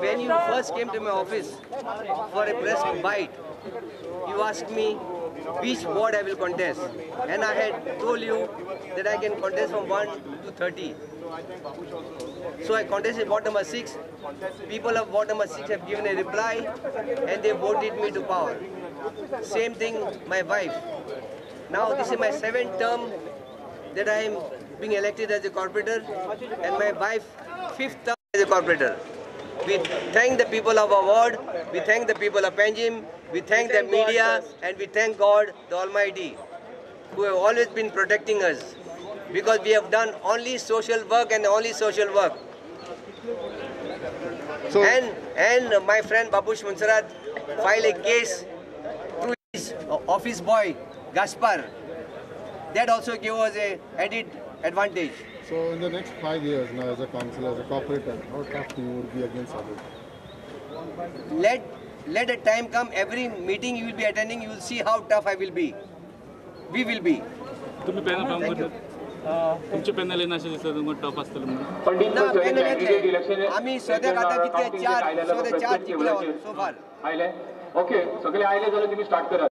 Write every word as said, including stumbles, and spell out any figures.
when you first came to my office for a press bite, you asked me which ward I will contest, and I had told you that I can contest from one to thirty. So I contested ward number six. People of ward number six have given a reply, and they voted me to power. Same thing, my wife. Now this is my seventh term that I am being elected as a corporator, and my wife fifth term as a corporator. We thank the people of our ward, we thank the people of Panjim, we thank the media, and we thank God, the Almighty, who have always been protecting us, because we have done only social work and only social work. So, and, and my friend Babush Munsarat filed a case through his office boy, Gaspar. That also gave us a added advantage. So in the next five years now, as a councillor, as a corporator, how tough you would be against others? Let let a time come. Every meeting you will be attending, you will see how tough I will be. We will be. तुम्ही panel काम करता तुमचे panel आहे असे दिसतात तुम्हाला tough असतं म्हणून ना पॅनल येतले आम्ही सध्या आता किती चार सध्या चार जिंकल्या सो फार आयले ओके सगळे आयले जाल्यार तुम्ही स्टार्ट करा.